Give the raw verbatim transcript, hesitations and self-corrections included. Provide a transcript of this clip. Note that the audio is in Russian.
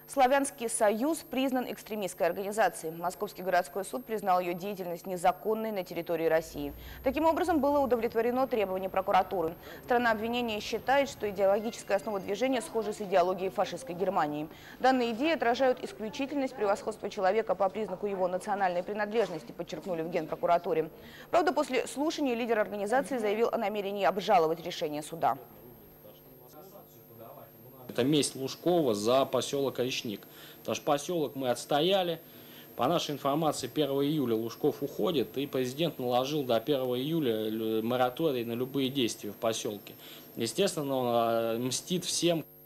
Славянский союз признан экстремистской организацией. Московский городской суд признал ее деятельность незаконной на территории России. Таким образом, было удовлетворено требование прокуратуры. Сторона обвинения считает, что идеологическая основа движения схожа с идеологией фашистской Германии. Данные идеи отражают исключительность превосходства человека по признаку его национальной принадлежности, подчеркнули в Генпрокуратуре. Правда, после слушания лидер организации заявил о намерении обжаловать решение суда. Это месть Лужкова за поселок Речник. Потому что поселок мы отстояли. По нашей информации, первого июля Лужков уходит, и президент наложил до первого июля мораторий на любые действия в поселке. Естественно, он мстит всем.